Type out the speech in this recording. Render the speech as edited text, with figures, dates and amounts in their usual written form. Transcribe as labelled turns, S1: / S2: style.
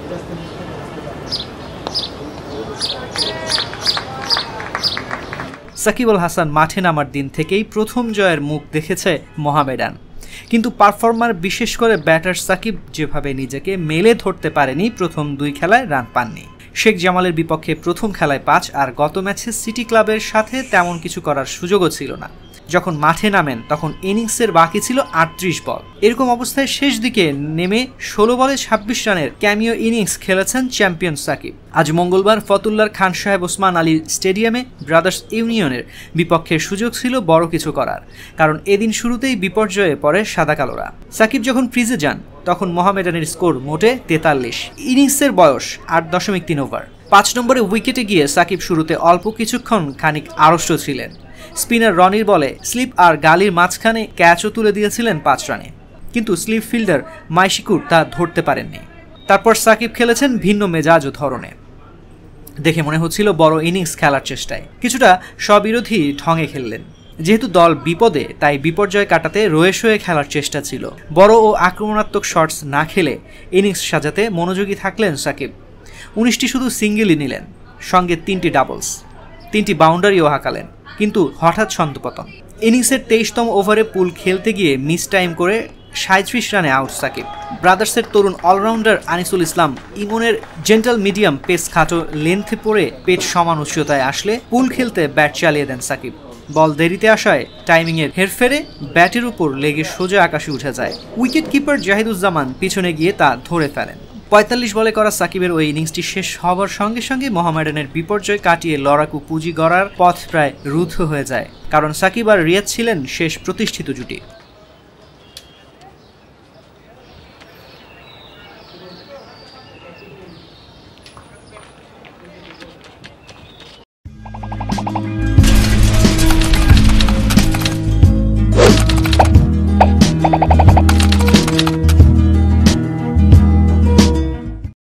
S1: সাকিব আল হাসান মাঠে নামার দিন থেকেই প্রথম জয়ের মুখ দেখেছে মোহামেডান, কিন্তু পারফর্মার বিশেষ করে ব্যাটার সাকিব যেভাবে নিজেকে মেলে ধরতে পারেনি প্রথম 2 খেলায় রান পাননি। শেখ জামালের বিপক্ষে প্রথম খেলায় 5 আর গত ম্যাচে সিটি ক্লাবের সাথে তেমন কিছু করার সুযোগও ছিল না। যখন মাঠে নামেন তখন ইনিংসের বাকি ছিল 38 বল। এরকম অবস্থায় শেষ দিকে নেমে 16 বলে 26 রানের ক্যামিও ইনিংস খেলেছেন চ্যাম্পিয়ন সাকিব। আজ মঙ্গলবার ফতুল্লার খান সাহেব ওসমান আলী স্টেডিয়ামে ব্রাদার্স ইউনিয়নের বিপক্ষে সুযোগ ছিল বড় কিছু করার, কারণ এদিন শুরুতেই বিপর্যয়ে পড়ে সাদা কালোরা। সাকিব যখন ক্রিজে যান তখন মোহামেডানের স্কোর মোটে 43। ইনিংসের বয়স 8.3 ওভার। 5 নম্বরে উইকেটে গিয়ে সাকিব শুরুতে অল্প কিছুক্ষণ খানিক আড়ষ্ট ছিলেন। স্পিনার রনির বলে স্লিপ আর গালির মাঝখানে ক্যাচও তুলে দিয়েছিলেন 5 রানে, কিন্তু স্লিপ ফিল্ডার মাইশিকুর তা ধরতে পারেননি। তারপর সাকিব খেলেছেন ভিন্ন মেজাজ ও ধরনে। দেখে মনে হচ্ছিল বড় ইনিংস খেলার চেষ্টায়, কিছুটা স্ববিরোধী ঢঙে খেললেন। যেহেতু দল বিপদে তাই বিপর্যয় কাটাতে রয়ে শয়ে খেলার চেষ্টা ছিল। বড় ও আক্রমণাত্মক শটস না খেলে ইনিংস সাজাতে মনোযোগী থাকলেন সাকিব। 19টি শুধু সিঙ্গেলই নিলেন, সঙ্গে 3টি ডাবলস, 3টি বাউন্ডারিও হাঁকালেন, কিন্তু হঠাৎ ছন্দপতন। ইনিংসের 23তম ওভারে পুল খেলতে গিয়ে মিস টাইম করে 37 রানে আউট সাকিব। ব্রাদার্সের তরুণ অলরাউন্ডার আনিসুল ইসলাম ইমনের জেন্টাল মিডিয়াম পেস খাটো লেন্থে পড়ে পেট সমান উচ্চতায় আসলে পুল খেলতে ব্যাট চালিয়ে দেন সাকিব। বল দেরিতে আসায় টাইমিংয়ের হেরফেরে ব্যাটের উপর লেগে সোজা আকাশে উঠে যায়। উইকেট কিপার জাহিদুজ্জামান পিছনে গিয়ে তা ধরে ফেলেন। 45 বলে করা সাকিবের ওই ইনিংসটি শেষ হওয়ার সঙ্গে সঙ্গে মোহামেডানের বিপর্যয় কাটিয়ে লড়াকু পুঁজি গড়ার পথ প্রায় রুদ্ধ হয়ে যায়, কারণ সাকিব আর রিয়াদ ছিলেন শেষ প্রতিষ্ঠিত জুটি।